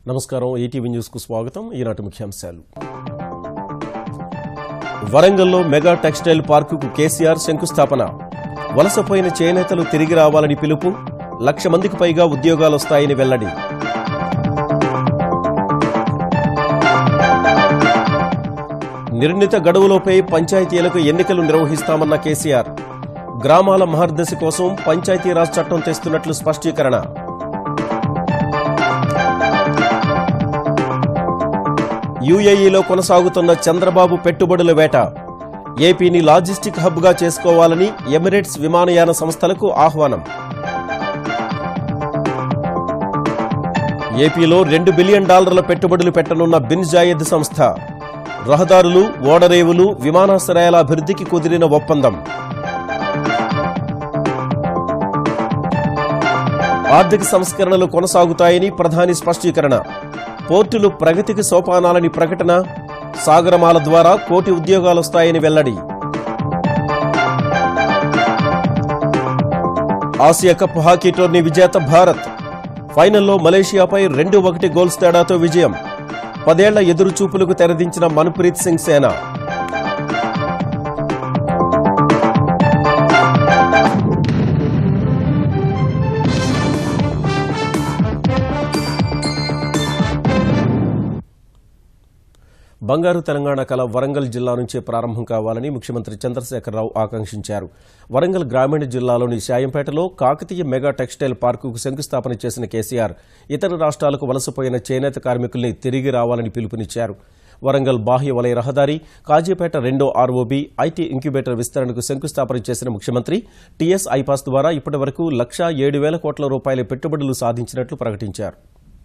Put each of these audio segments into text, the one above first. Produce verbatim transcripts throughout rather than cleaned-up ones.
నమస్కారం ETV news కు స్వాగతం ఈనాటి ముఖ్యాంశాలు వరంగల్లో మెగా టెక్స్టైల్ పార్కుకు కేసీఆర్ శంకుస్థాపన వలసపోయిన చేనేతలు తిరిగి రావాలని పిలుపు లక్ష మందికి పైగా ఉద్యోగాలు వస్తాయని వెల్లడి నిర్ణీత గడువులోపై పంచాయతీలకు ఎన్నికలు నిర్వహిస్తామన్న కేసీఆర్ గ్రామాల మహర్దశ కోసం పంచాయతీరాజ్ చట్టం తెస్తున్నట్లు స్పష్టీకరణ యూఏఈలో కొనసాగుతున్న చంద్రబాబు పెట్టుబడుల వేట ఏపీని లాజిస్టిక్ హబ్గా చేసుకోవాలని ఎమిరేట్స్ విమానయాన సంస్థలకు ఆహ్వానం ఏపీలో రెండు బిలియన్ డాలర్ల పెట్టుబడులు పెట్టనున్న బిన్ జాయద్ సంస్థ రహదారులు ఓడరేవులు విమానాశ్రయాల అభివృద్ధికి కుదిరిన ఒప్పందం ఆర్థిక సంస్కరణలు కొనసాగుతాయని ప్రధాని స్పష్టీకరణ పోర్టులు ప్రగతికి సోపానాలని ప్రకటన సాగరమాల ద్వారా కోటి ఉద్యోగాలొస్తాయని వెల్లడి ఆసియా కప్ హాకీ టోర్నీ విజేత భారత్ ఫైనల్లో మలేషియాపై రెండు ఒకటి గోల్స్ తేడాతో విజయం పదేళ్ల ఎదురుచూపులకు తెరదించిన మన్ప్రీత్ సింగ్ సేన బంగారు తెలంగాణ కళ వరంగల్ జిల్లా నుంచే ప్రారంభం కావాలని ముఖ్యమంత్రి చంద్రశేఖరరావు ఆకాంక్షించారు వరంగల్ గ్రామీణ జిల్లాలోని శాయంపేటలో కాకతీయ మెగా టెక్స్టైల్ పార్కుకు శంకుస్థాపన చేసిన కేసీఆర్ ఇతర రాష్ట్రాలకు వలసపోయిన చేనేత కార్మికుల్ని తిరిగి రావాలని పిలుపునిచ్చారు వరంగల్ బాహ్య వలయ రహదారి కాజీపేట రెండో ఆర్ఓబీ ఐటీ ఇంక్యుబేటర్ విస్తరణకు శంకుస్థాపన చేసిన ముఖ్యమంత్రి టీఎస్ ఐపాస్ ద్వారా ఇప్పటి వరకు లక్షా ఏడు వేల కోట్ల రూపాయల పెట్టుబడులు సాధించినట్లు ప్రకటించారు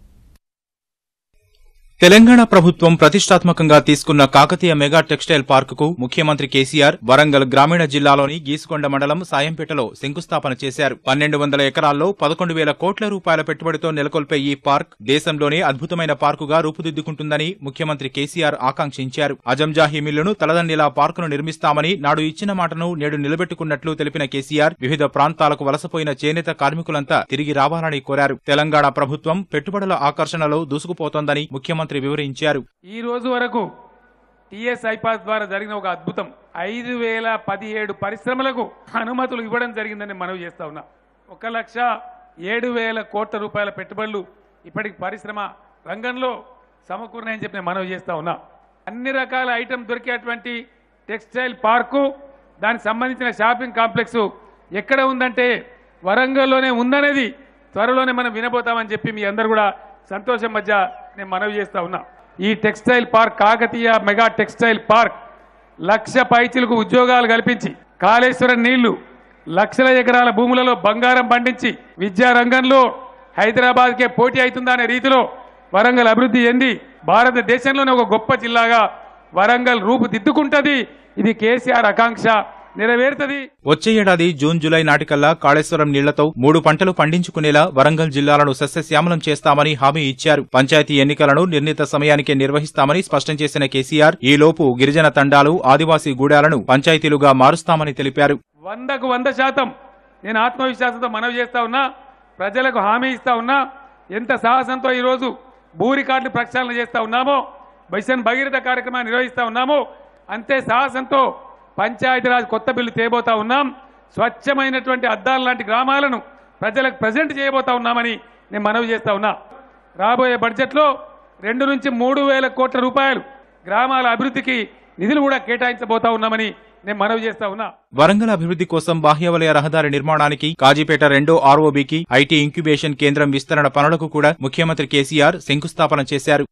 తెలంగాణ ప్రభుత్వం ప్రతిష్టాత్మకంగా తీసుకున్న కాకతీయ మెగా టెక్స్టైల్ పార్కుకు ముఖ్యమంత్రి కేసీఆర్ వరంగల్ గ్రామీణ జిల్లాలోని గీసుకొండ మండలం సాయంపేటలో శంకుస్థాపన చేశారు పన్నెండు వందల ఎకరాల్లో పదకొండు వేల కోట్ల రూపాయల పెట్టుబడితో నెలకొల్పే ఈ పార్క్ దేశంలోనే అద్భుతమైన పార్కుగా రూపుదిద్దుకుంటుందని ముఖ్యమంత్రి కేసీఆర్ ఆకాంక్షించారు అజంజాహీ మిల్లును తలదన్నిలా పార్కును నిర్మిస్తామని నాడు ఇచ్చిన మాటను నేడు నిలబెట్టుకున్నట్లు తెలిపిన కేసీఆర్ వివిధ ప్రాంతాలకు వలసపోయిన చేనేత కార్మికులంతా తిరిగి రావాలని కోరారు తెలంగాణ ప్రభుత్వం పెట్టుబడుల ఆకర్షణలో దూసుకుపోతోందని ముఖ్యమంత్రి వివరించారు ఈ రోజు వరకు టీఎస్ ఐపాస్ ద్వారా జరిగిన ఒక అద్భుతం ఐదు వేల పదిహేడు పరిశ్రమలకు అనుమతులు ఇవ్వడం జరిగిందని మనవి చేస్తా ఉన్నా ఒక లక్ష ఏడు వేల కోట్ల రూపాయల పెట్టుబడులు ఇప్పటికి పరిశ్రమ రంగంలో సమకూరినాయని చెప్పి నేను మనవి చేస్తా ఉన్నా అన్ని రకాల ఐటమ్ దొరికేటువంటి టెక్స్టైల్ పార్కు దానికి సంబంధించిన షాపింగ్ కాంప్లెక్స్ ఎక్కడ ఉందంటే వరంగల్లోనే ఉందనేది త్వరలోనే మనం వినబోతామని చెప్పి మీ అందరు కూడా సంతోషం మధ్య నేను మనవి చేస్తా ఉన్నా ఈ textile park Kakatiya mega textile park lakh పైచిలకు ఉద్యోగాలు కల్పించి కాళేశ్వరం నీళ్లు లక్షల ఎకరాల భూములలో బంగారం పండించి విద్యా రంగంలో హైదరాబాద్కే పోటీ అవుతుందా అనే రీతిలో వరంగల్ అభివృద్ధి చెంది భారతదేశంలోనే ఒక గొప్ప జిల్లాగా వరంగల్ రూపుదిద్దుకుంటది ఇది కేసీఆర్ ఆకాంక్ష నెరవేరుతుంది వచ్చే ఏడాది జూన్ జూలై నాటికల్లా కాళేశ్వరం నీళ్లతో మూడు పంటలు పండించుకునేలా వరంగల్ జిల్లాలను సస్యశ్యామలం చేస్తామని హామీ ఇచ్చారు పంచాయతీ ఎన్నికలను నిర్ణీత సమయానికే నిర్వహిస్తామని స్పష్టం చేసిన కేసీఆర్ ఈలోపు గిరిజన తండాలు ఆదివాసీ గూడాలను పంచాయతీలుగా మారుస్తామని తెలిపారు వందకు వంద శాతం నేను ఆత్మవిశ్వాసంతో మనవి చేస్తా ఉన్నా ప్రజలకు హామీ ఇస్తా ఉన్నా ఎంత సాహసంతో ఈరోజు భూ రికార్డులు ప్రక్షాళన చేస్తా ఉన్నామో మిషన్ భగీరథ కార్యక్రమాన్ని నిర్వహిస్తా ఉన్నామో అంతే సాహసంతో పంచాయతీరాజ్ కొత్త బిల్లు తేబోతా ఉన్నాం స్వచ్ఛమైనటువంటి అద్దాల లాంటి గ్రామాలను ప్రజలకు ప్రజెంట్ చేయబోతా ఉన్నామని నేను మనవి చేస్తా ఉన్నా రాబోయే బడ్జెట్లో రెండు నుంచి మూడు వేల కోట్ల రూపాయలు గ్రామాల అభివృద్ధికి నిధులు కూడా కేటాయించబోతా ఉన్నామని నేను మనవి చేస్తా ఉన్నా వరంగల్ అభివృద్ధి కోసం బాహ్యవలయ రహదారి నిర్మాణానికి కాజీపేట రెండో ఆర్ఓబీకి ఐటీ ఇంక్యుబేషన్ కేంద్రం విస్తరణ పనులకు కూడా ముఖ్యమంత్రి కేసీఆర్ శంకుస్థాపన చేశారు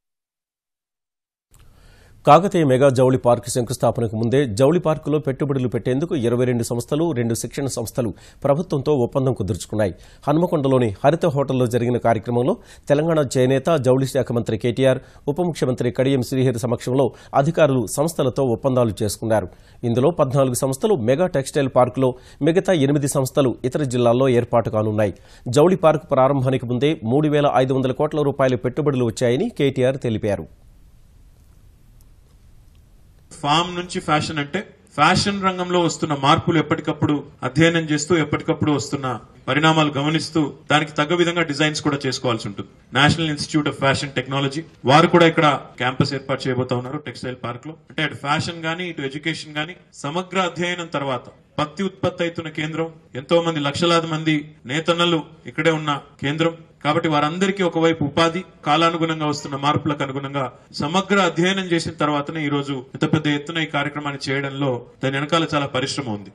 కాకతీయ మెగా జౌళి పార్కు శంకుస్థాపనకు ముందే జౌళి పార్కులో పెట్టుబడులు పెట్టేందుకు ఇరవై రెండు సంస్థలు రెండు శిక్షణ సంస్థలు ప్రభుత్వంతో ఒప్పందం కుదుర్చుకున్నాయి హన్మకొండలోని హరిత హోటల్లో జరిగిన కార్యక్రమంలో తెలంగాణ చేనేత జౌళి శాఖ మంత్రి కేటీఆర్ ఉప ముఖ్యమంత్రి కడియం శ్రీహరి సమక్షంలో అధికారులు సంస్థలతో ఒప్పందాలు చేసుకున్నారు ఇందులో పద్నాలుగు సంస్థలు మెగా టెక్స్టైల్ పార్కులో మిగతా ఎనిమిది సంస్థలు ఇతర జిల్లాల్లో ఏర్పాటు కానున్నాయి జౌళి పార్కు ప్రారంభానికి ముందే మూడు వేల ఐదు వందల కోట్ల రూపాయల పెట్టుబడులు వచ్చాయని కేటీఆర్ తెలిపారు. ఫామ్ నుంచి ఫ్యాషన్ అంటే ఫ్యాషన్ రంగంలో వస్తున్న మార్పులు ఎప్పటికప్పుడు అధ్యయనం చేస్తూ ఎప్పటికప్పుడు వస్తున్న పరిణామాలు గమనిస్తూ దానికి తగ్గ విధంగా డిజైన్స్ కూడా చేసుకోవాల్సి ఉంటుంది. National institute of fashion technology వారు కూడా ఇక్కడ క్యాంపస్ ఏర్పాటు చేయబోతా ఉన్నారు టెక్స్టైల్ పార్క్ లో. అంటే అటు ఫ్యాషన్ గానీ ఇటు ఎడ్యుకేషన్ గానీ సమగ్ర అధ్యయనం తర్వాత పత్తి ఉత్పత్తి అవుతున్న కేంద్రం, ఎంతో మంది లక్షలాది మంది నేతన్నలు ఇక్కడే ఉన్న కేంద్రం కాబట్టి వారందరికీ ఒకవైపు ఉపాధి, కాలానుగుణంగా వస్తున్న మార్పులకు అనుగుణంగా సమగ్ర అధ్యయనం చేసిన తర్వాతనే ఈ రోజు ఇంత పెద్ద ఎత్తున ఈ కార్యక్రమాన్ని చేయడంలో దాని వెనకాల చాలా పరిశ్రమ ఉంది.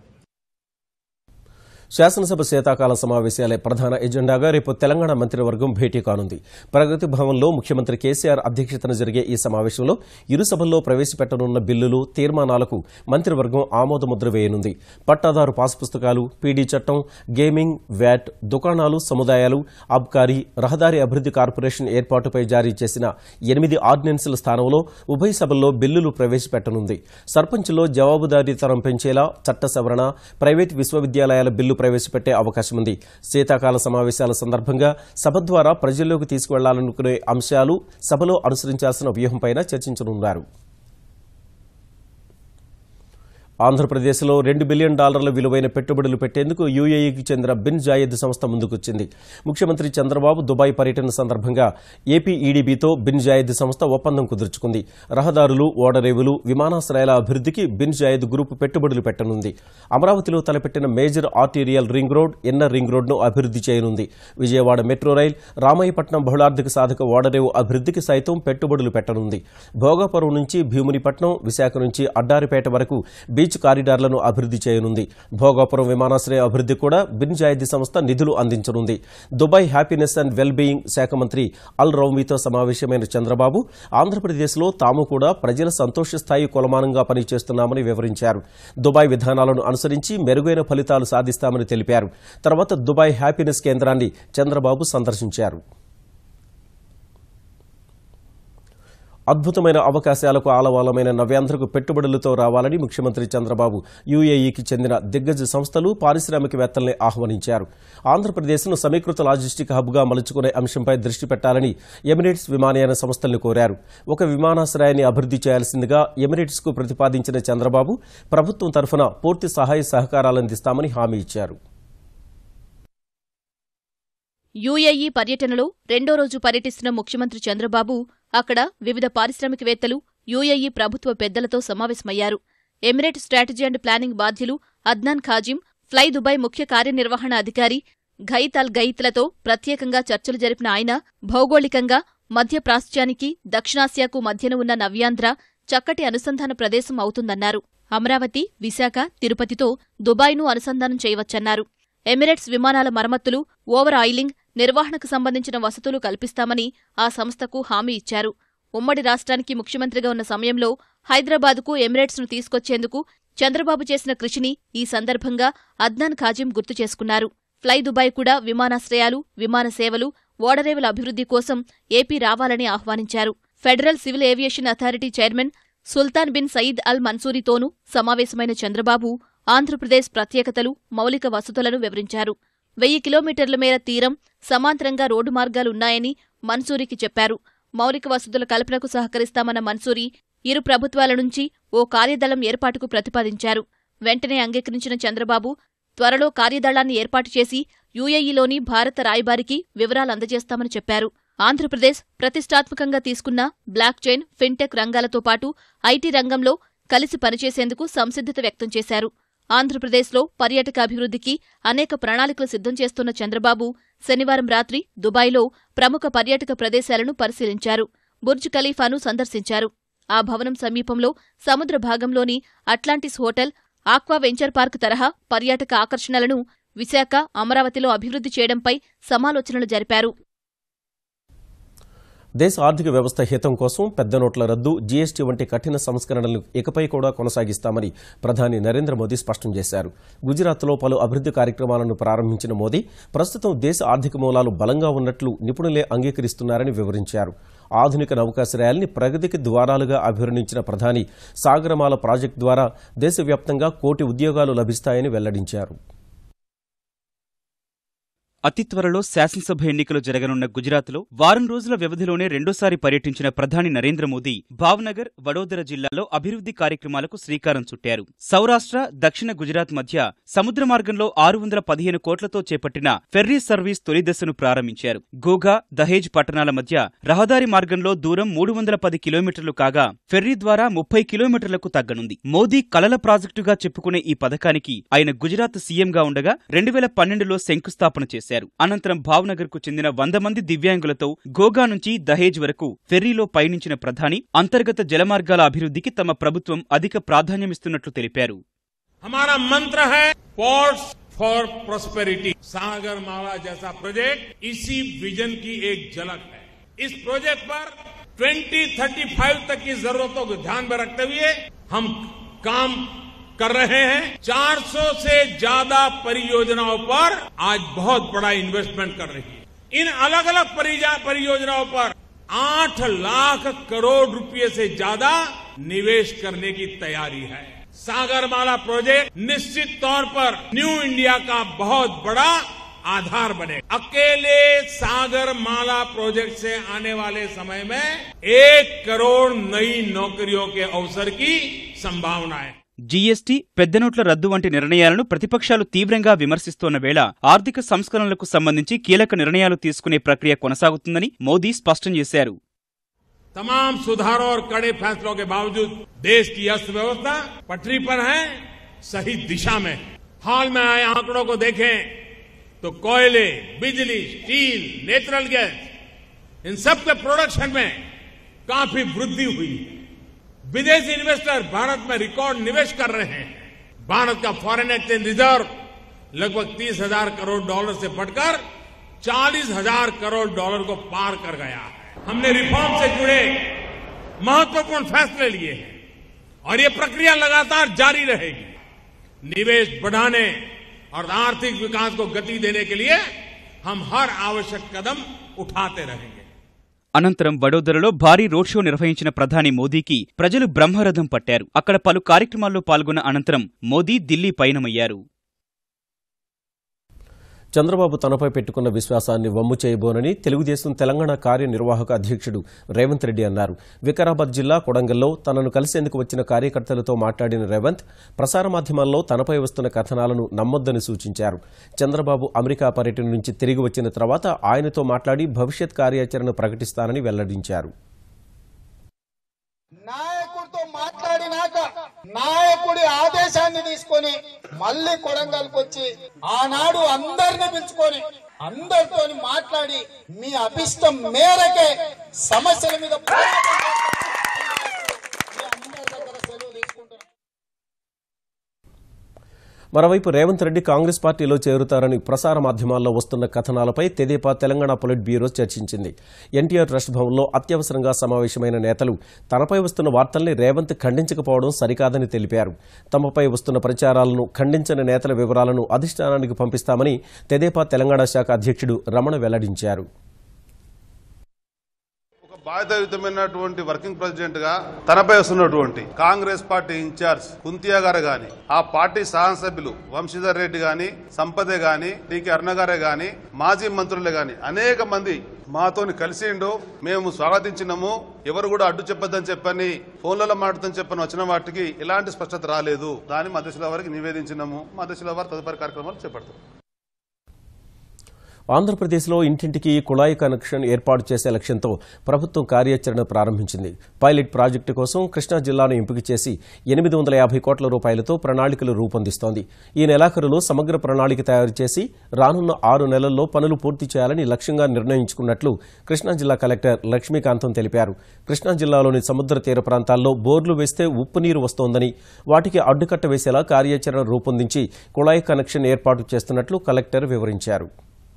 శాసనసభ శీతాకాల సమావేశాలే ప్రధాన ఎజెండాగా రేపు తెలంగాణ మంత్రివర్గం భేటీ కానుంది. ప్రగతి భవన్లో ముఖ్యమంత్రి కేసీఆర్ అధ్యక్షతన జరిగే ఈ సమావేశంలో ఇరు సభల్లో ప్రవేశపెట్టనున్న బిల్లులు, తీర్మానాలకు మంత్రివర్గం ఆమోదముద్ర వేయనుంది. పట్టాదారు పాస్ పుస్తకాలు, పీడీ చట్టం, గేమింగ్, వ్యాట్, దుకాణాలు, సముదాయాలు, అబ్కారీ, రహదారి అభివృద్ది కార్పొరేషన్ ఏర్పాటుపై జారీ చేసిన ఎనిమిది ఆర్డినెన్సుల స్థానంలో ఉభయ సభల్లో బిల్లులు ప్రవేశపెట్టనుంది. సర్పంచ్లో జవాబుదారీతనం పెంచేలా చట్ట సవరణ, ప్రైవేటు విశ్వవిద్యాలయాల బిల్లు ప్రవేశపెట్టే అవకాశం ఉంది. శీతాకాల సమావేశాల సందర్భంగా సభ ద్వారా ప్రజల్లోకి తీసుకువెళ్లాలనుకునే అంశాలు, సభలో అనుసరించాల్సిన వ్యూహంపై చర్చించనున్నారు. ఆంధ్రప్రదేశ్లో రెండు బిలియన్ డాలర్ల విలువైన పెట్టుబడులు పెట్టేందుకు యూఏఈకి చెందిన బిన్ జాయద్ సంస్థ ముందుకొచ్చింది. ముఖ్యమంత్రి చంద్రబాబు దుబాయ్ పర్యటన సందర్భంగా ఏపీ ఈడీబీతో బిన్ జాయద్ సంస్థ ఒప్పందం కుదుర్చుకుంది. రహదారులు, ఓడరేవులు, విమానాశ్రయాల అభివృద్దికి బిన్ జాయద్ గ్రూప్ పెట్టుబడులు పెట్టనుంది. అమరావతిలో తలపెట్టిన major arterial ring road, inner ring రోడ్ను అభివృద్ది చేయనుంది. విజయవాడ మెట్రో రైల్, రామాయపట్నం బహుళార్థిక సాధక ఓడరేవు అభివృద్దికి సైతం పెట్టుబడులు పెట్టనుంది. భోగాపురం నుంచి భీమునిపట్నం, విశాఖ నుంచి అడ్డారిపేట వరకు బీచ్ కారిడార్లను అభివృద్ది చేయనుంది. భోగాపురం విమానాశ్రయ అభివృద్ది కూడా బిన్ జాయద్ సంస్థ నిధులు అందించనుంది. Dubai happiness and well being శాఖ మంత్రి అల్ రౌమీతో సమావేశమైన చంద్రబాబు ఆంధ్రప్రదేశ్లో తాము కూడా ప్రజల సంతోష స్థాయి కొలమానంగా పనిచేస్తున్నామని వివరించారు. దుబాయ్ విధానాలను అనుసరించి మెరుగైన ఫలితాలు సాధిస్తామని తెలిపారు. తర్వాత దుబాయ్ హ్యాపీనెస్ కేంద్రాన్ని చంద్రబాబు సందర్శించారు. అద్భుతమైన అవకాశాలకు ఆలవాలమైన నవ్యాంధ్రకు పెట్టుబడులతో రావాలని ముఖ్యమంత్రి చంద్రబాబు యూఏఈకి చెందిన దిగ్గజ సంస్థలు, పారిశ్రామికవేత్తల్ని ఆహ్వానించారు. ఆంధ్రప్రదేశ్ను సమీకృత లాజిస్టిక్ హబ్గా మలుచుకునే అంశంపై దృష్టి పెట్టాలని ఎమిరేట్స్ విమానయాన సంస్థల్ని కోరారు. ఒక విమానాశ్రయాన్ని అభివృద్ది చేయాల్సిందిగా ఎమిరేట్స్కు ప్రతిపాదించిన చంద్రబాబు ప్రభుత్వం తరఫున పూర్తి సహాయ సహకారాలందిస్తామని హామీ ఇచ్చారు. యూఏఈ పర్యటనలో రెండో రోజు పర్యటిస్తున్న ముఖ్యమంత్రి చంద్రబాబు అక్కడ వివిధ పారిశ్రామికవేత్తలు, యూఏఈ ప్రభుత్వ పెద్దలతో సమావేశమయ్యారు. ఎమిరేట్ స్ట్రాటజీ అండ్ ప్లానింగ్ బాధ్యులు అద్నాన్ ఖాజిం, ఫ్లై దుబాయ్ ముఖ్య కార్యనిర్వహణ అధికారి ఘయిత్ అల్ ఘయిత్లతో ప్రత్యేకంగా చర్చలు జరిపిన ఆయన భౌగోళికంగా మధ్య ప్రాచ్యానికి, దక్షిణాసియాకు మధ్యన ఉన్న నవ్యాంధ్ర చక్కటి అనుసంధాన ప్రదేశం అవుతుందన్నారు. అమరావతి, విశాఖ, తిరుపతితో దుబాయ్ను అనుసంధానం చేయవచ్చన్నారు. ఎమిరేట్స్ విమానాల మరమ్మతులు, ఓవర్ ఆయిలింగ్, నిర్వహణకు సంబంధించిన వసతులు కల్పిస్తామని ఆ సంస్థకు హామీ ఇచ్చారు. ఉమ్మడి రాష్ట్రానికి ముఖ్యమంత్రిగా ఉన్న సమయంలో హైదరాబాదుకు ఎమిరేట్స్ను తీసుకొచ్చేందుకు చంద్రబాబు చేసిన కృషిని ఈ సందర్భంగా అద్నాన్ ఖాజిం గుర్తు చేసుకున్నారు. ఫ్లై దుబాయ్ కూడా విమానాశ్రయాలు, విమాన సేవలు, ఓడరేవుల అభివృద్ధి కోసం ఏపీ రావాలని ఆహ్వానించారు. Federal civil aviation authority chairman Sultan bin Saeed అల్ మన్సూరీతోనూ సమావేశమైన చంద్రబాబు ఆంధ్రప్రదేశ్ ప్రత్యేకతలు, మౌలిక వసతులను వివరించారు. వెయ్యి కిలోమీటర్ల మేర తీరం, సమాంతరంగా రోడ్డు మార్గాలున్నాయని మన్సూరీకి చెప్పారు. మౌలిక వసతుల కల్పనకు సహకరిస్తామన్న మన్సూరీ ఇరు ప్రభుత్వాల నుంచి ఓ కార్యదళం ఏర్పాటుకు ప్రతిపాదించారు. వెంటనే అంగీకరించిన చంద్రబాబు త్వరలో కార్యదళాన్ని ఏర్పాటు చేసి యూఏఈలోని భారత రాయబారికి వివరాలందజేస్తామని చెప్పారు. ఆంధ్రప్రదేశ్ ప్రతిష్టాత్మకంగా తీసుకున్న బ్లాక్ చైన్, ఫిన్టెక్ రంగాలతో పాటు ఐటీ రంగంలో కలిసి పనిచేసేందుకు సంసిద్ధత వ్యక్తం చేశారు. ఆంధ్రప్రదేశ్లో పర్యాటక అభివృద్ధికి అనేక ప్రణాళికలు సిద్ధం చేస్తున్న చంద్రబాబు శనివారం రాత్రి దుబాయ్లో ప్రముఖ పర్యాటక ప్రదేశాలను పరిశీలించారు. బుర్జ్ ఖలీఫాను సందర్శించారు. ఆ భవనం సమీపంలో సముద్ర భాగంలోని Atlantis hotel, aqua venture park తరహా పర్యాటక ఆకర్షణలను విశాఖ, అమరావతిలో అభివృద్ధి చేయడంపై సమాలోచనలు జరిపారు. దేశ ఆర్థిక వ్యవస్థ హితం కోసం పెద్ద నోట్ల రద్దు, జీఎస్టీ వంటి కఠిన సంస్కరణలను ఇకపై కూడా కొనసాగిస్తామని ప్రధాని నరేంద్ర మోదీ స్పష్టం చేశారు. గుజరాత్లో పలు అభివృద్ధి కార్యక్రమాలను ప్రారంభించిన మోదీ ప్రస్తుతం దేశ ఆర్థిక మూలాలు బలంగా ఉన్నట్లు నిపుణులే అంగీకరిస్తున్నారని వివరించారు. ఆధునిక నౌకాశ్రయాల్ని ప్రగతికి ద్వారాలుగా అభివర్ణించిన ప్రధాని సాగరమాల ప్రాజెక్టు ద్వారా దేశవ్యాప్తంగా కోటి ఉద్యోగాలు లభిస్తాయని వెల్లడించారు. అతి త్వరలో శాసనసభ ఎన్నికలు జరగనున్న గుజరాత్లో వారం రోజుల వ్యవధిలోనే రెండోసారి పర్యటించిన ప్రధాని నరేంద్ర మోదీ భావ్నగర్, వడోదర జిల్లాల్లో అభివృద్ధి కార్యక్రమాలకు శ్రీకారం చుట్టారు. సౌరాష్ట్ర, దక్షిణ గుజరాత్ మధ్య సముద్ర మార్గంలో ఆరు వందల పదిహేను కోట్లతో చేపట్టిన ఫెర్రీ సర్వీస్ తొలి దశను ప్రారంభించారు. గోగా, దహేజ్ పట్టణాల మధ్య రహదారి మార్గంలో దూరం మూడు వందల పది కిలోమీటర్లు కాగా ఫెర్రీ ద్వారా ముప్పై కిలోమీటర్లకు తగ్గనుంది. మోదీ కలల ప్రాజెక్టుగా చెప్పుకునే ఈ పథకానికి ఆయన గుజరాత్ సీఎంగా ఉండగా రెండు వేల పన్నెండులో శంకుస్థాపన చేశారు. అనంతరం భావ్నగర్ కు చెందిన వంద మంది దివ్యాంగులతో గోగా నుంచి దహేజ్ వరకు ఫెర్రీలో పయనించిన ప్రధాని అంతర్గత జలమార్గాల అభివృద్ధికి తమ ప్రభుత్వం అధిక ప్రాధాన్యమిస్తున్నట్లు తెలిపారు. हमारा मंत्र है पोर्ट्स फॉर प्रॉस्पेरिटी। सागरमाला जैसा प्रोजेक्ट इसी विजन की एक झलक है। इस प्रोजेक्ट पर बीस पैंतीस तक की जरूरतों को ध्यान में रखते हुए हम काम कर रहे हैं। चार सौ से ज्यादा परियोजनाओं पर आज बहुत बड़ा इन्वेस्टमेंट कर रही है। इन अलग अलग परियोजनाओं पर आठ लाख करोड़ रुपए से ज्यादा निवेश करने की तैयारी है। सागरमाला प्रोजेक्ट निश्चित तौर पर न्यू इंडिया का बहुत बड़ा आधार बने। अकेले सागरमाला प्रोजेक्ट से आने वाले समय में एक करोड़ नई नौकरियों के अवसर की संभावना है। జీఎస్టీ, పెద్ద నోట్ల రద్దు వంటి నిర్ణయాలను ప్రతిపక్షాలు తీవ్రంగా విమర్శిస్తోన్న వేళ ఆర్థిక సంస్కరణలకు సంబంధించి కీలక నిర్ణయాలు తీసుకునే ప్రక్రియ కొనసాగుతుందని మోదీ స్పష్టం చేశారు. तमाम सुधारों और कड़े फैसलों के बावजूद देश की अर्थव्यवस्था पटरी पर है, सही दिशा में। हाल में आए आंकड़ों को देखें तो कोयले, बिजली, स्टील, नेचुरल गैस, इन सब के प्रोडक्शन में काफी वृद्धि हुई है। विदेशी इन्वेस्टर भारत में रिकॉर्ड निवेश कर रहे हैं। भारत का फॉरेन एक्सचेंज रिजर्व लगभग तीस हजार करोड़ डॉलर से बढ़कर चालीस हजार करोड़ डॉलर को पार कर गया है। हमने रिफॉर्म से जुड़े महत्वपूर्ण फैसले लिए हैं और ये प्रक्रिया लगातार जारी रहेगी। निवेश बढ़ाने और आर्थिक विकास को गति देने के लिए हम हर आवश्यक कदम उठाते रहेंगे। అనంతరం వడోదరలో భారీ రోడ్ షో నిర్వహించిన ప్రధాని మోదీకి ప్రజలు బ్రహ్మరథం పట్టారు. అక్కడ పలు కార్యక్రమాల్లో పాల్గొన్న అనంతరం మోదీ ఢిల్లీ పయనమయ్యారు. చంద్రబాబు తనపై పెట్టుకున్న విశ్వాసాన్ని వమ్ము చేయబోనని తెలుగుదేశం తెలంగాణ కార్యనిర్వాహక అధ్యక్షుడు రేవంత్ రెడ్డి అన్నారు. వికారాబాద్ జిల్లా కొడంగల్లో తనను కలిసేందుకు వచ్చిన కార్యకర్తలతో మాట్లాడిన రేవంత్ ప్రసార మాధ్యమాల్లో తనపై వస్తున్న కథనాలను నమ్మొద్దని సూచించారు. చంద్రబాబు అమెరికా పర్యటన నుంచి తిరిగి వచ్చిన తర్వాత ఆయనతో మాట్లాడి భవిష్యత్ కార్యాచరణ ప్రకటిస్తానని వెల్లడించారు. నాయకుడితో మాట్లాడినాక నాయకుడి ఆదేశాన్ని తీసుకొని మళ్ళీ కొడంగల్కి వచ్చి ఆనాడు అందరిని పిలుచుకొని అందరితో మాట్లాడి మీ అభిష్టం మేరకే సమస్యల మీద మరోవైపు రేవంత్ రెడ్డి కాంగ్రెస్ పార్టీలో చేరుతారని ప్రసార మాధ్యమాల్లో వస్తున్న కథనాలపై తెదేపా తెలంగాణ పొలిట్ బ్యూరో చర్చించింది. ఎన్టీఆర్ ట్రస్ట్ భవన్లో అత్యవసరంగా సమావేశమైన నేతలు తనపై వస్తున్న వార్తల్ని రేవంత్ ఖండించకపోవడం సరికాదని తెలిపారు. తమపై వస్తున్న ప్రచారాలను ఖండించని నేతల వివరాలను అధిష్టానానికి పంపిస్తామని తెదేపా తెలంగాణ శాఖ అధ్యక్షుడు రమణ వెల్లడించారు. బాధ్యతాయుతమైనటువంటి వర్కింగ్ ప్రెసిడెంట్ గా తనపై వస్తున్నటువంటి కాంగ్రెస్ పార్టీ ఇన్ఛార్జ్ కుంతియా గారు గాని, ఆ పార్టీ శాసనసభ్యులు వంశీధర్ రెడ్డి గాని, సంపదే గాని, టీకే అరుణ గారే గాని, మాజీ మంత్రులే గాని అనేక మంది మాతోని కలిసిండు. మేము స్వాగతించినాము. ఎవరు కూడా అడ్డు చెప్పొద్దని చెప్పని ఫోన్లలో మాట్లాడుతని చెప్పని వచ్చిన వాటికి ఎలాంటి స్పష్టత రాలేదు. దాన్ని మధ్యశుల వారికి నివేదించినాము. మధ్యశుల వారు తదుపరి కార్యక్రమాలు చేపడతారు. ఆంధ్రప్రదేశ్లో ఇంటింటికి కుళాయి కనెక్షన్ ఏర్పాటు చేసే లక్ష్యంతో ప్రభుత్వం కార్యాచరణ ప్రారంభించింది. పైలట్ ప్రాజెక్టు కోసం కృష్ణా జిల్లాను ఎంపిక చేసి ఎనిమిది వందల యాభై కోట్ల రూపాయలతో ప్రణాళికలు రూపొందిస్తోంది. ఈ నెలాఖరులో సమగ్ర ప్రణాళిక తయారు చేసి రానున్న ఆరు నెలల్లో పనులు పూర్తి చేయాలని లక్ష్యంగా నిర్ణయించుకున్నట్లు కృష్ణా జిల్లా కలెక్టర్ లక్ష్మీకాంతం తెలిపారు. కృష్ణా జిల్లాలోని సముద్ర తీర ప్రాంతాల్లో బోర్లు వేస్తే ఉప్పు నీరు వస్తోందని, వాటికి అడ్డుకట్ట వేసేలా కార్యాచరణ రూపొందించి కుళాయి కనెక్షన్ ఏర్పాటు చేస్తున్నట్లు కలెక్టర్ వివరించారు.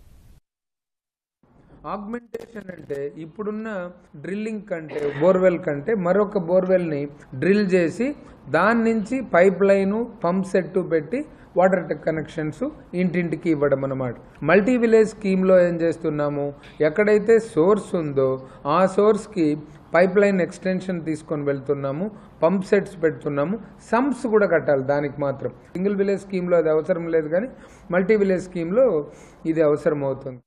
ఆగ్మెంటేషన్ అంటే ఇప్పుడున్న డ్రిల్లింగ్ కంటే బోర్వెల్ కంటే మరొక బోర్వెల్ని డ్రిల్ చేసి దాని నుంచి పైప్ లైను పంప్ సెట్ పెట్టి వాటర్ కనెక్షన్స్ ఇంటింటికి ఇవ్వడం అన్నమాట. మల్టీ విలేజ్ స్కీమ్లో ఏం చేస్తున్నాము, ఎక్కడైతే సోర్స్ ఉందో ఆ సోర్స్కి పైప్ లైన్ ఎక్స్టెన్షన్ తీసుకొని వెళ్తున్నాము, పంప్ సెట్స్ పెడుతున్నాము, సంప్స్ కూడా కట్టాలి. దానికి మాత్రం సింగిల్ విలేజ్ స్కీమ్లో అది అవసరం లేదు, కానీ మల్టీ విలేజ్ స్కీమ్లో ఇది అవసరం అవుతుంది.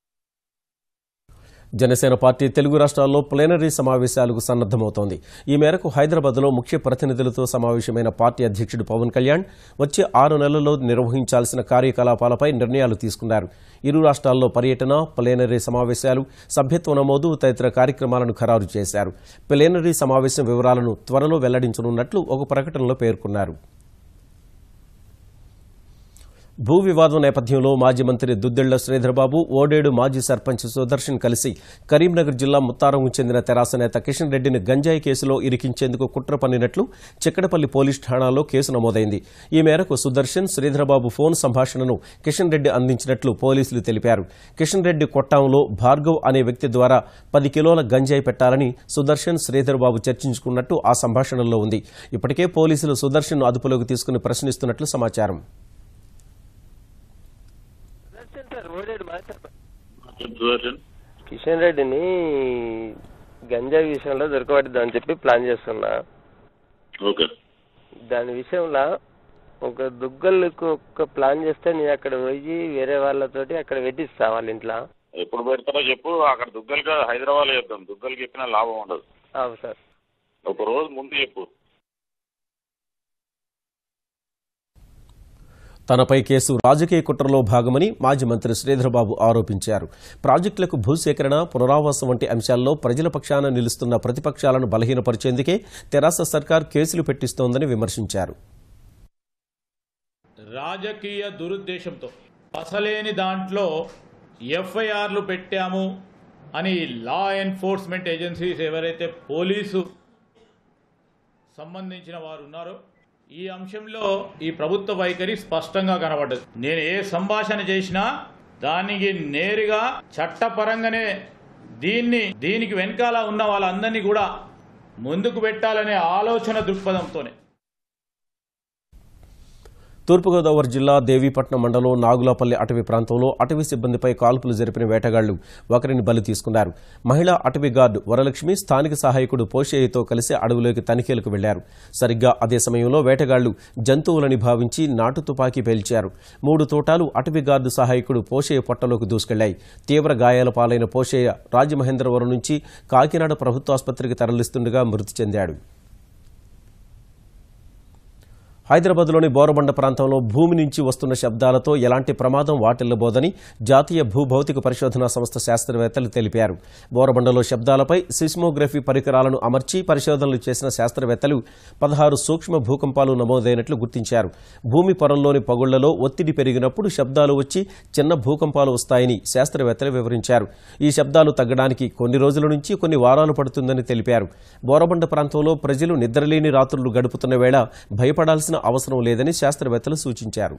జనసేన పార్టీ తెలుగు రాష్ట్రాల్లో ప్లేనరీ సమావేశాలకు సన్నద్దమవుతోంది. ఈ మేరకు హైదరాబాద్లో ముఖ్య ప్రతినిధులతో సమావేశమైన పార్టీ అధ్యక్షుడు పవన్ కళ్యాణ్ వచ్చే ఆరు నెలల్లో నిర్వహించాల్సిన కార్యకలాపాలపై నిర్ణయాలు తీసుకున్నారు. ఇరు రాష్ట్రాల్లో పర్యటన, ప్లేనరీ సమావేశాలు, సభ్యత్వ నమోదు తదితర కార్యక్రమాలను ఖరారు చేశారు. ప్లేనరీ సమావేశం వివరాలను త్వరలో వెల్లడించనున్నట్లు ఒక ప్రకటనలో పేర్కొన్నారు. భూ వివాదం నేపథ్యంలో మాజీ మంత్రి దుద్దిళ్ల శ్రీధర్బాబు, ఓడేడు మాజీ సర్పంచ్ సుదర్శన్ కలిసి కరీంనగర్ జిల్లా ముత్తారంకు చెందిన తెరాస నేత కిషన్ రెడ్డిని గంజాయి కేసులో ఇరికించేందుకు కుట్ర పన్నినట్లు చిక్కడపల్లి పోలీస్ ఠాణాలో కేసు నమోదైంది. ఈ మేరకు సుదర్శన్, శ్రీధర్బాబు ఫోన్ సంభాషణను కిషన్ రెడ్డి అందించినట్లు పోలీసులు తెలిపారు. కిషన్ రెడ్డి కొట్టాంలో భార్గవ్ అనే వ్యక్తి ద్వారా పది కిలోల గంజాయి పెట్టాలని సుదర్శన్, శ్రీధర్బాబు చర్చించుకున్నట్టు ఆ సంభాషణలో ఉంది. ఇప్పటికే పోలీసులు సుదర్శన్ అదుపులోకి తీసుకుని ప్రశ్నిస్తున్నట్లు సమాచారం. కిషన్ రెడ్డిని గంజాయి విషయంలో దొరకబడిద్దామని చెప్పి ప్లాన్ చేస్తున్నా. దాని విషయంలో ఒక దుగ్గలకు ఒక ప్లాన్ చేస్తే నేను అక్కడ పోయి వేరే వాళ్ళతోటి అక్కడ పెట్టిస్తా వాళ్ళ ఇంట్లో. ఎప్పుడు పెడతారో చెప్పు. అక్కడ దుగ్గలకి హైదరాబాద్ చేద్దాం. దుగ్గలకి చెప్పినా లాభం ఉండదు. అవును సార్. ఒక రోజు ముందు చెప్పు. తనపై కేసు రాజకీయ కుట్రలో భాగమని మాజీ మంత్రి శ్రీధర్బాబు ఆరోపించారు. ప్రాజెక్టులకు భూసేకరణ, పునరావాసం వంటి అంశాల్లో ప్రజల పక్షాన నిలుస్తున్న ప్రతిపక్షాలను బలహీనపరిచేందుకే తెరాస సర్కార్ కేసులు పెట్టిస్తోందని విమర్శించారు. రాజకీయ దురుద్దేశంతో అసలేని దాంట్లో ఎఫ్ఐఆర్లు పెట్టాము అని లా ఎన్ఫోర్స్మెంట్ ఏజెన్సీస్ ఎవరైతే పోలీసు సంబంధించిన వారు ఉన్నారో ఈ అంశంలో ఈ ప్రభుత్వ వైఖరి స్పష్టంగా కనబడ్డది. నేను ఏ సంభాషణ చేసినా దానికి నేరుగా చట్టపరంగానే దీన్ని దీనికి వెనకాల ఉన్న వాళ్ళందరినీ కూడా ముందుకు పెట్టాలనే ఆలోచన దృక్పథంతోనే. తూర్పుగోదావరి జిల్లా దేవీపట్నం మండలం నాగులాపల్లి అటవీ ప్రాంతంలో అటవీ సిబ్బందిపై కాల్పులు జరిపిన వేటగాళ్లు ఒకరిని బలి తీసుకున్నారు. మహిళా అటవీ గార్డు వరలక్ష్మి, స్థానిక సహాయకుడు పోషేయతో కలిసి అడవిలోకి తనిఖీలకు వెళ్లారు. సరిగ్గా అదే సమయంలో వేటగాళ్లు జంతువులని భావించి నాటు తుపాకీ పేల్చారు. మూడు తోటాలు అటవీ గార్డు సహాయకుడు పోషేయ పొట్టలోకి దూసుకెళ్లాయి. తీవ్ర గాయాల పాలైన పోషేయ రాజమహేంద్రవరం నుంచి కాకినాడ ప్రభుత్వాసుపత్రికి తరలిస్తుండగా మృతి చెందాడు. హైదరాబాద్లోని బోరబండ ప్రాంతంలో భూమి నుంచి వస్తున్న శబ్దాలతో ఎలాంటి ప్రమాదం వాటిల్లబోదని జాతీయ భూభౌతిక పరిశోధనా సంస్థ శాస్త్రవేత్తలు తెలిపారు. బోరబండలో శబ్దాలపై సిస్మోగ్రఫీ పరికరాలను అమర్చి పరిశోధనలు చేసిన శాస్త్రవేత్తలు పదహారు సూక్ష్మ భూకంపాలు నమోదైనట్లు గుర్తించారు. భూమి పొరల్లోని పగుళ్లలో ఒత్తిడి పెరిగినప్పుడు శబ్దాలు వచ్చి చిన్న భూకంపాలు వస్తాయని శాస్త్రవేత్తలు వివరించారు. ఈ శబ్దాలు తగ్గడానికి కొన్ని రోజుల నుంచి కొన్ని వారాలు పడుతుందని తెలిపారు. బోరబండ ప్రాంతంలో ప్రజలు నిద్రలేని రాత్రులు గడుపుతున్న వేళ భయపడాల్సిన అవసరం లేదని శాస్త్రవేత్తలు సూచించారు.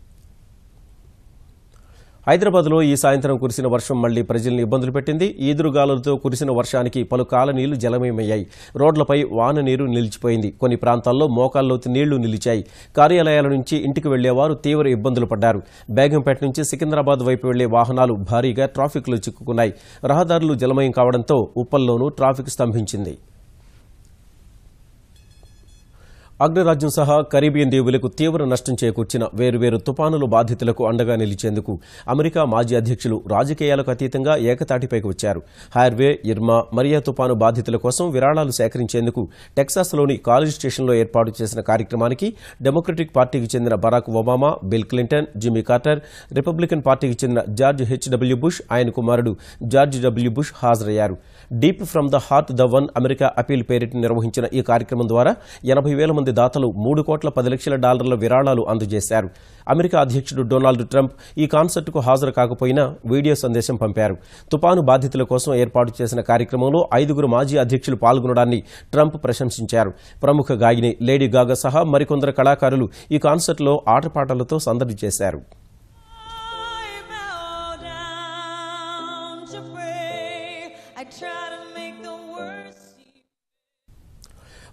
హైదరాబాద్లో ఈ సాయంత్రం కురిసిన వర్షం మళ్లీ ప్రజల్ని ఇబ్బందులు పెట్టింది. ఈదురుగాలులతో కురిసిన వర్షానికి పలు కాలనీలు జలమయమయ్యాయి. రోడ్లపై వాన నీరు నిలిచిపోయింది. కొన్ని ప్రాంతాల్లో మోకాల్లోతు నీళ్లు నిలిచాయి. కార్యాలయాల నుంచి ఇంటికి వెళ్లేవారు తీవ్ర ఇబ్బందులు పడ్డారు. బేగంపేట నుంచి సికింద్రాబాద్ వైపు వెళ్లే వాహనాలు భారీగా ట్రాఫిక్లో చిక్కుకున్నాయి. రహదారులు జలమయం కావడంతో ఉప్పల్లోనూ ట్రాఫిక్ స్తంభించింది. అగ్రరాజ్యం సహా కరీబియన్ దీవులకు తీవ్ర నష్టం చేకూర్చిన వేరువేరు తుపానులు బాధితులకు అండగా నిలిచేందుకు అమెరికా మాజీ అధ్యక్షులు రాజకీయాలకు అతీతంగా ఏకతాటిపైకి వచ్చారు. హార్వే, ఇర్మా, మరియా తుపాను బాధితుల కోసం విరాళాలు సేకరించేందుకు టెక్సాస్లోని కాలేజ్ స్టేషన్లో ఏర్పాటు చేసిన కార్యక్రమానికి డెమోక్రటిక్ పార్టీకి చెందిన Barack Obama, Bill Clinton, Jimmy Carter, Republican పార్టీకి చెందిన జార్జ్ హెచ్డబ్ల్యూ బుష్, ఆయన కుమారుడు జార్జ్ డబ్ల్యూ బుష్ హాజరయ్యారు. Deep from the heart the one America appeal పేరిట నిర్వహించిన ఈ కార్యక్రమం ద్వారా ఎనభై వేల మంది దాతలు మూడు కోట్ల పది లక్షల డాలర్ల విరాళాలు అందజేశారు. అమెరికా అధ్యక్షుడు డొనాల్డ్ ట్రంప్ ఈ కాన్సర్టుకు హాజరు కాకపోయినా వీడియో సందేశం పంపారు. తుపాను బాధితుల కోసం ఏర్పాటు చేసిన కార్యక్రమంలో ఐదుగురు మాజీ అధ్యక్షులు పాల్గొనడాన్ని ట్రంప్ ప్రశంసించారు. ప్రముఖ గాయని లేడీ గాగా సహా మరికొందరు కళాకారులు ఈ కాన్సర్టులో ఆటపాటలతో సందడి చేశారు.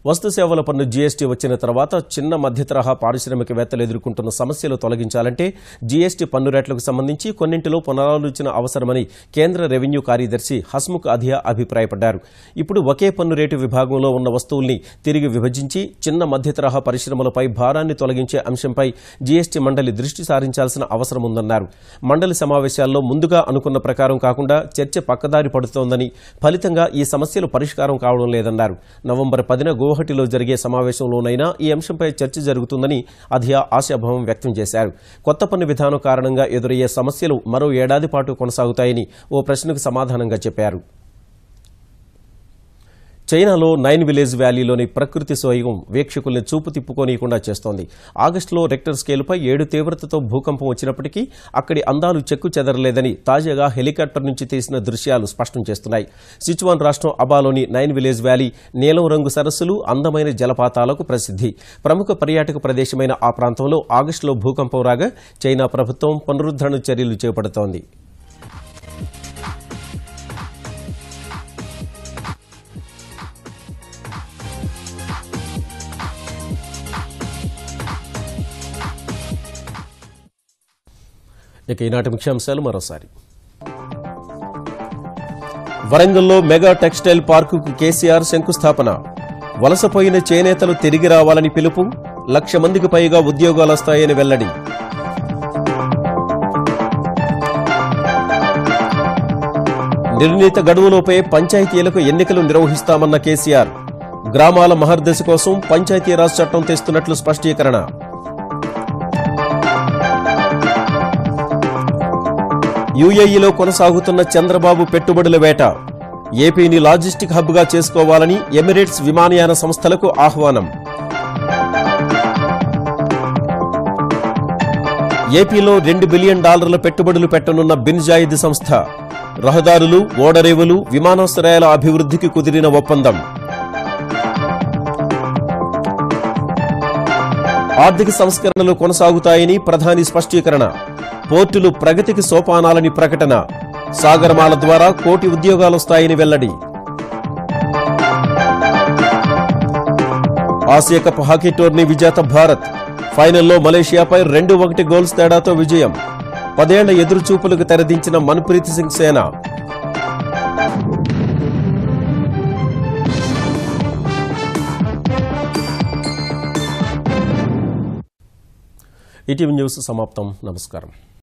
వస్తు సేవల పన్ను జీఎస్టీ వచ్చిన తర్వాత చిన్న మధ్య తరహా పారిశ్రామికవేత్తలు ఎదుర్కొంటున్న సమస్యలు తొలగించాలంటే జీఎస్టీ పన్ను రేట్లకు సంబంధించి కొన్నింటిలో పునరాలోచన అవసరమని కేంద్ర రెవెన్యూ కార్యదర్శి హస్ముఖ్ అధియా అభిప్రాయపడ్డారు. ఇప్పుడు ఒకే పన్ను రేటు విభాగంలో ఉన్న వస్తువుల్ని తిరిగి విభజించి చిన్న మధ్య తరహా పరిశ్రమలపై భారాన్ని తొలగించే అంశంపై జీఎస్టీ మండలి దృష్టి సారించాల్సిన అవసరం ఉందన్నారు. మండలి సమావేశాల్లో ముందుగా అనుకున్న ప్రకారం కాకుండా చర్చ పక్కదారి పడుతోందని, ఫలితంగా ఈ సమస్యలు పరిష్కారం కావడం లేదన్నారు. నవంబర్ పదిన గువాహటిలో జరిగే సమావేశంలోనైనా ఈ అంశంపై చర్చ జరుగుతుందని అధియా ఆశాభావం వ్యక్తం చేశారు. కొత్త పన్ను విధానం కారణంగా ఎదురయ్యే సమస్యలు మరో ఏడాది పాటు కొనసాగుతాయని ఓ ప్రశ్నకు సమాధానంగా చెప్పారు. చైనాలో నైన్ విలేజ్ వ్యాలీలోని ప్రకృతి సోయగం వీక్షకుల్ని చూపు తిప్పుకోనీయకుండా చేస్తోంది. ఆగస్టులో రెక్టర్ స్కేలుపై ఏడు తీవ్రతతో భూకంపం వచ్చినప్పటికీ అక్కడి అందాలు చెక్కు చెదరలేదని తాజాగా హెలికాప్టర్ నుంచి తీసిన దృశ్యాలు స్పష్టం చేస్తున్నాయి. సిచువాన్ రాష్ట్రం అబాలోని నైన్ విలేజ్ వ్యాలీ నీలం రంగు సరస్సులు, అందమైన జలపాతాలకు ప్రసిద్ధి. ప్రముఖ పర్యాటక ప్రదేశమైన ఆ ప్రాంతంలో ఆగస్టులో భూకంపం రాగా చైనా ప్రభుత్వం పునరుద్ధరణ చర్యలు చేపడుతోంది. ఇక ఈనాటి ముఖ్యాంశాలు మరోసారి. వరంగల్లో మెగా టెక్స్టైల్ పార్కుకు కేసీఆర్ శంకుస్థాపన. వలసపోయిన చేనేతలు తిరిగి రావాలని పిలుపు. లక్ష మందికి పైగా ఉద్యోగాలొస్తాయని వెల్లడి. నిర్ణీత గడువులోపే పంచాయతీలకు ఎన్నికలు నిర్వహిస్తామన్న కేసీఆర్. గ్రామాల మహర్దశ కోసం పంచాయతీరాజ్ చట్టం తెస్తున్నట్లు స్పష్టీకరణ. యూఏఈలో కొనసాగుతున్న చంద్రబాబు పెట్టుబడుల వేట. ఏపీని లాజిస్టిక్ హబ్గా చేసుకోవాలని ఎమిరేట్స్ విమానయాన సంస్థలకు ఆహ్వానం. ఏపీలో రెండు బిలియన్ డాలర్ల పెట్టుబడులు పెట్టనున్న బిన్ జాయిద్ సంస్థ. రహదారులు, ఓడరేవులు, విమానాశ్రయాల అభివృద్ధికి కుదిరిన ఒప్పందం. ఆర్థిక సంస్కరణలు కొనసాగుతాయని ప్రధాని స్పష్టీకరణ. పోర్టులు ప్రగతికి సోపానాలని ప్రకటన. సాగరమాల ద్వారా కోటి ఉద్యోగాలొస్తాయని వెల్లడి. ఆసియా కప్ హాకీ టోర్నీ విజేత భారత్ ఫైనల్లో మలేషియాపై రెండు ఒకటి గోల్స్ తేడాతో విజయం. పదేళ్ల ఎదురుచూపులకు తెరదించిన మన్ప్రీత్ సింగ్ సేన. ఈటీవీ న్యూస్ సమాప్తం. నమస్కారం.